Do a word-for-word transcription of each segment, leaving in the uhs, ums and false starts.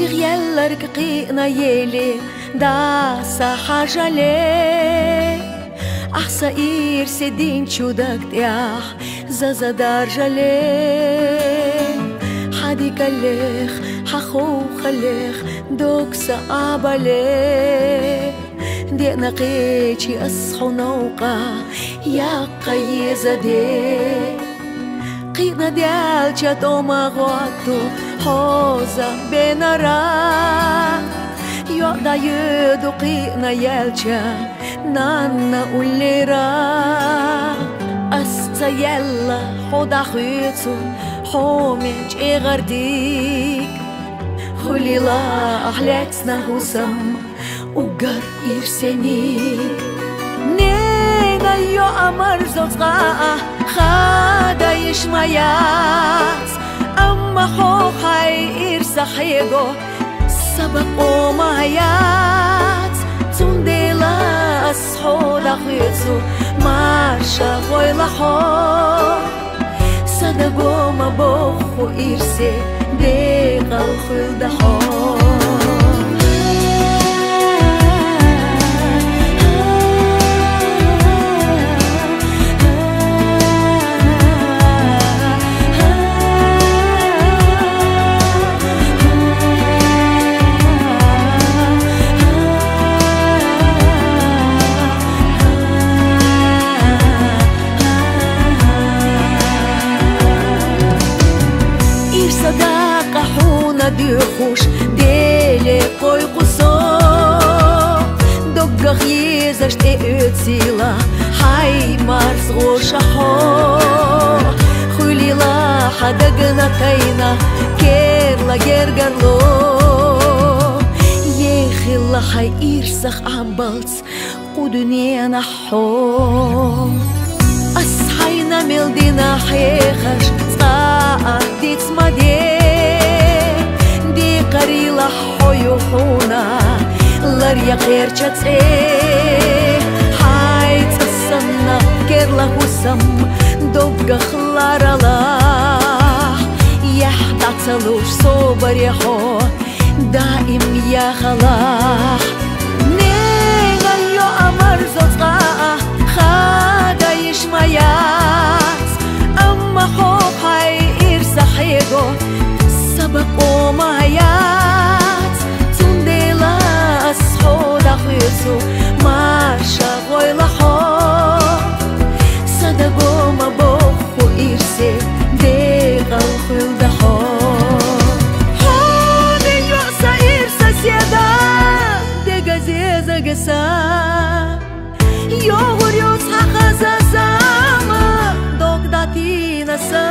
سيغيالر قينا يلي داسا حاجالي أحسا إير سيدين شودك تياح زازا دار جالي حدي كاليخ حخو خليخ دوك سآبالي دي نقيتي أصحو نوقع يا قيزة دي قينا ديال جاتوما غواتو حوزا بينارا يودا يدو قينا يالجا نانا أوليرا أستا يلا حودا خيتو حوميج إغرديك خليلا أحلاتنا هوسم وقر إرسانيك نينا يو أمر زوزغا خادا يشمايات أما حوخاي إرساخيغو سبقو مايات تنديلا أسحودا خيتو ماشا غويلا حو صدقو مبوخو إرسي ديغا الخلد حو صداقة حونا ديخوش ديلي قوي قصو دقا خيزاش تأتيلا حي مارس غوشا حو خليلا حدقنا تاينا كيرلا جرقرلو يخيلا حي إرسخ عبالس ودنيانا حو أصحينا ملدينا حيخش دي تسمدي دي قريلا حيوحونا لريا غير جاتسي حي تسمنا كيرلا هسم دوبقا خلارلا يحدى تلوش صوبر يحو دائم يا خلاح نينا يو أمر زوزغا خادا يشمايات أما حوحاي إرساخيغو سبقو مايات تنديلا أسحودا خيسو ماشا غويلا حو صدقو مبوخو إرسي ديغا الخلد حو حودي يؤسا إرسا سيدا ديغا زيزا قسا يوغر يوسحا خزازاما دوك داتينا سا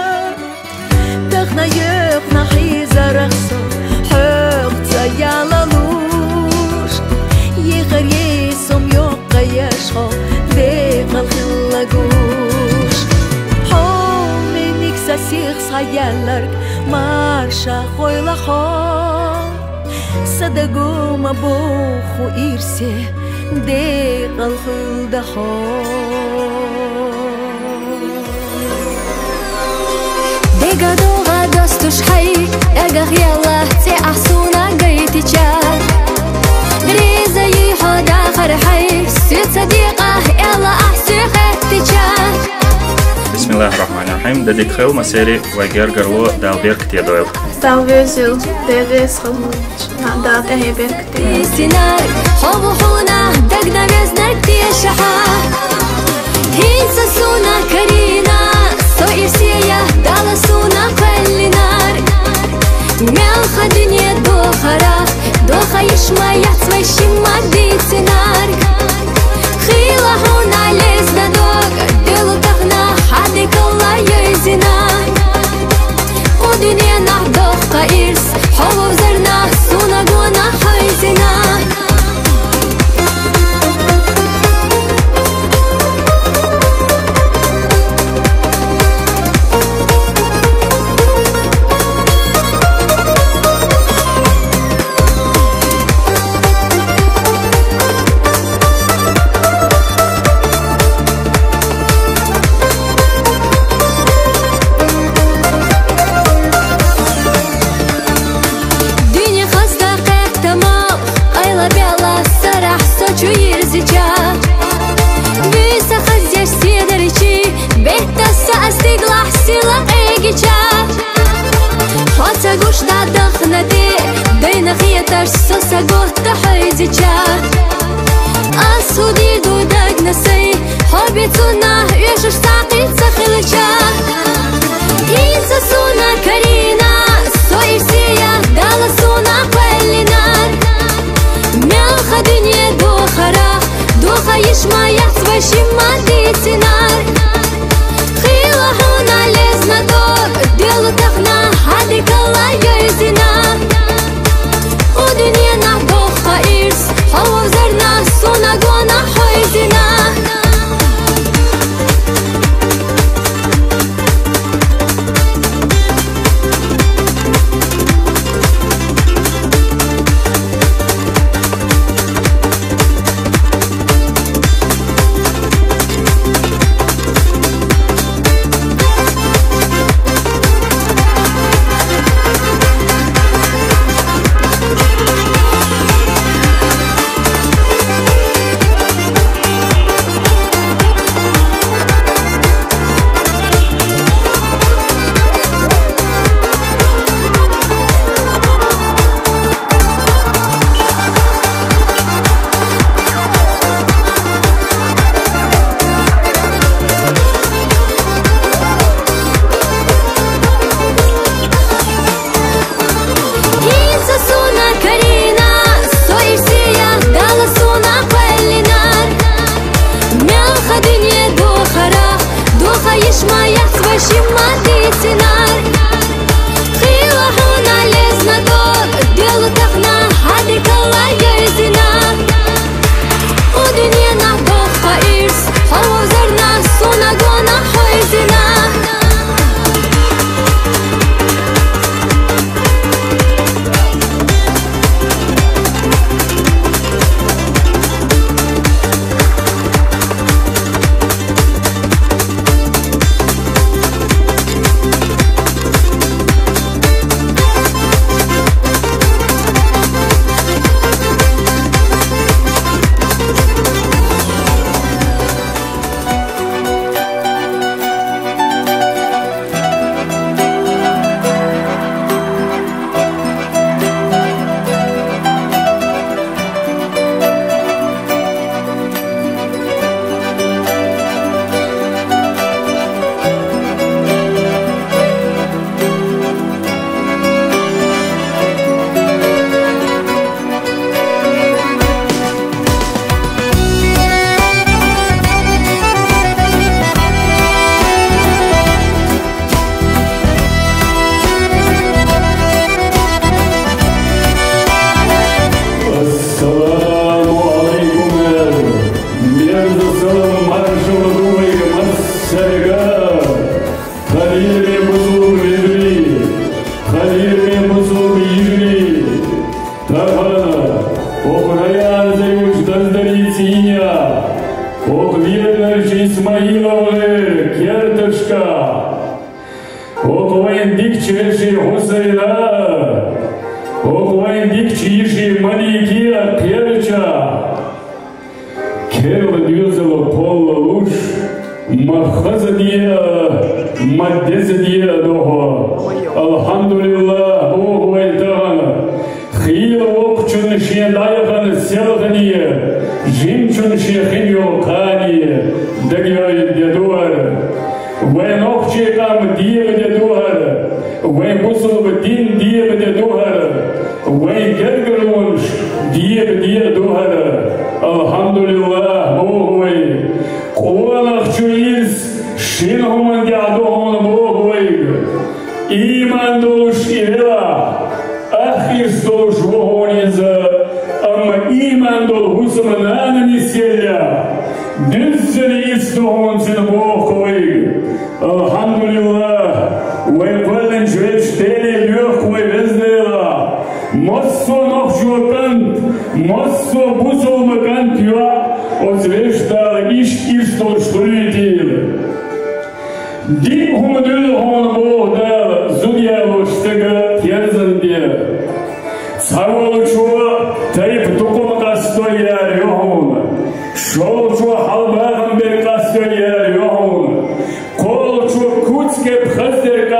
تخنا يخنا حيزا رخصو حوقتا يالالوش يغر يسوم يوقا يشخو ديغا الخلاقوش حومي نكسا سيخصا يالرك مارشا خويلا خو صدقو مبوخو إرسي ديغا الخلد حو ديغا دوغا دوستوش حي اغا يلا تي احسونا قيتيشار دريزا يحو داخر حي سيد صديقة يلا احسي خيتيشار بسم الله الرحمن الرحيم داديك خيل مسيري وغير قرلو دال بيرك تيدويل Salvezil, deves خموش نعداد اهي بيرك تيسينار حبو حونا دقنا بيزنك تيشحا هينسا سونا كرينا سو إرسيا دالا سونا قلنار ميلخا دنيا دوخرا دوخا يشما يحسوي شما ديتينار خيلا حونا ليزنا دوغ دلو تخنا حدك الله يزينار ودنيا نحدوخا إرس حبو زرنا سونا قونا حيزينار سقوط تحيزيشا أسودي دودك نسي حبيتونا يشش تعقيد سخلشا إنسا سونا كرينا سويرسيا دالا سونا قلنار مياخا دنيا دوخرا دوخا يشما يحسبا شما ديتنار خيلا هونا لزنا دور ديلو تخنا حدي كلا يزنا ودنيا نعدوخا إرس حوا زرنا سونا قوانا حويزنا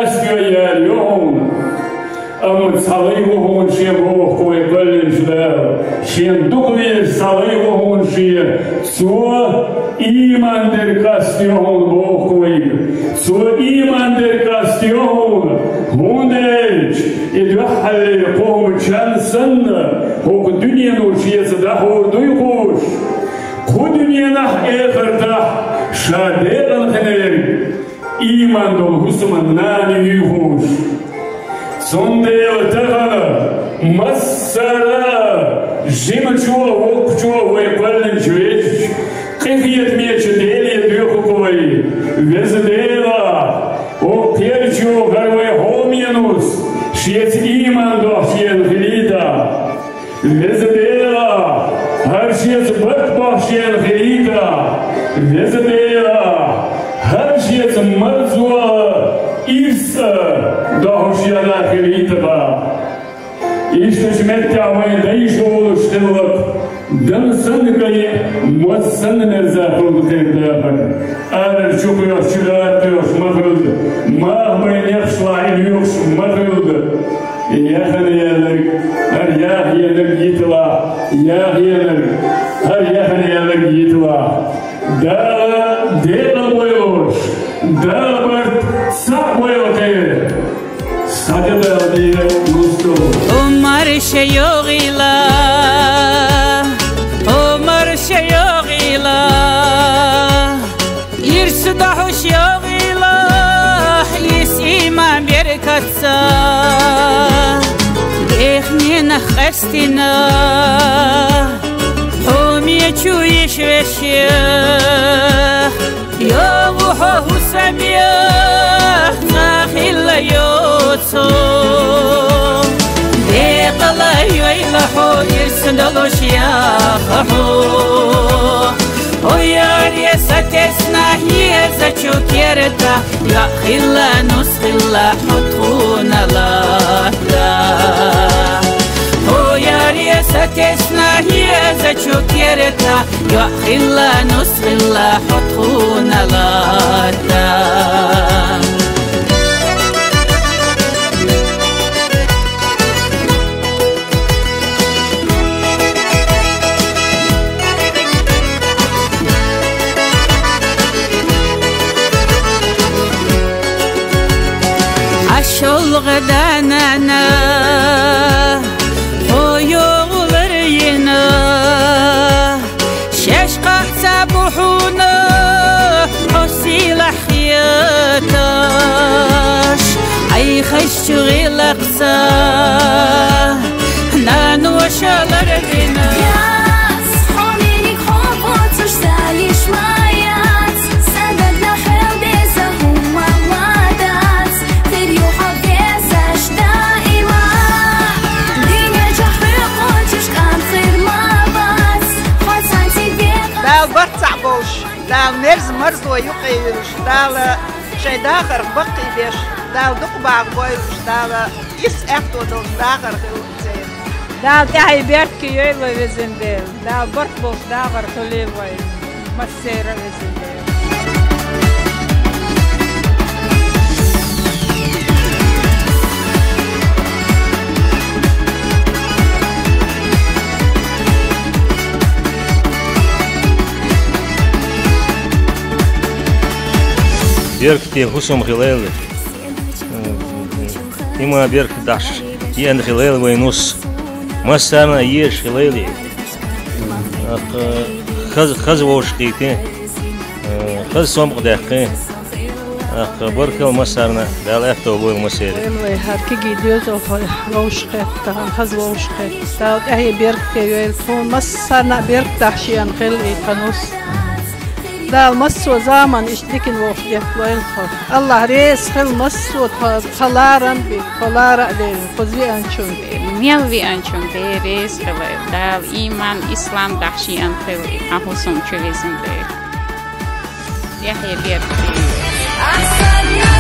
Am Salih, wo man schon hoch, wo ich will, salay ohun şiye so iman der kastiyon boğuy so iman der kastiyon hundeç idvahal qohum çansın hok dünyanın şiyesi da horduy kuş ku dünyanah ehirda şadeğin hiner iman dol husman nani yuhuş sonde otağala masara jimçuğa okçuğa ve kalın çüveç kıhiyet meçe deli dökukuvayı vezdela o kıyarçuğa garvay homiyanus şiyet iman dohşiyen hilida vezdela her şiyet bak bahşiyen hilida vezdela her şiyet marzuğa İsa dohşiyana hilida İşte şmettavayı değişi oluşturuluk dansın kayı muassan nerzakul kayıdağır ağır çukuyor çıkartıyor mahrum mahbayın yakşla iniyor mahrum yakın yerler her yah yerler yitila yah yerler her yakın yerler yitila da dela boyuş da bart sak boyuş kayı sadıda diye mustu Umar şeyogila Umar şeyogila İrsi da hoş yogila Yis iman bir katsa Dehnina khastina Humiye çu yeşveşi Yoguha husamiya Zahilla yotso Deqala yaylahu irsindalosh yahu O yar yesatesna yeza çukerta Ya khilla nuskhilla mutkhuna lahda O yar yesatesna yeza çukerta Ya khilla nuskhilla mutkhuna lahda Şol gıdanana Hoyuğlar yine Şeşqa sabuhuna Hosila hiyataş Ay khışçı gılaqsa Nanu şalar yine Yaz, hominik hopotuş sayışmayat Senden nahel beze humma vadat Teryu habdesaş daima Dünya cahri qotuş kanzirma bas Hosan tibiq Dal bartsa boş Dal merz marz wa yuqiyuş Dal şey dağır baqi beş Dal duqbaq boyuş Dal is ehto dos dağır Dal tahi bert ki yoyla vezinde Dal bart boş dağır kılivay Masera vezinde Берг те хусом хилел, има берг даш, ян хилел войнус, масана еш хилели, хаз хаз вошките, хаз сом кдахке, بركل مسارنا دالفت وبول مسير. والله هركي جديوز أو ووشقت تهم خز ووشقت. تاو أهي بيرك تيويلفون مسارنا بيرك تحشيان خل إيقانوس. دال مسو زمان إشتكن وفيت ويلخو. الله ريس خل مسو خلارن بي خلارا ديل خزي أنشون. ميل في أنشون دي ريس خل دال إيمان إسلام تحشيان خل إيقانوسهم تشويزن دي. يحيى بيرك.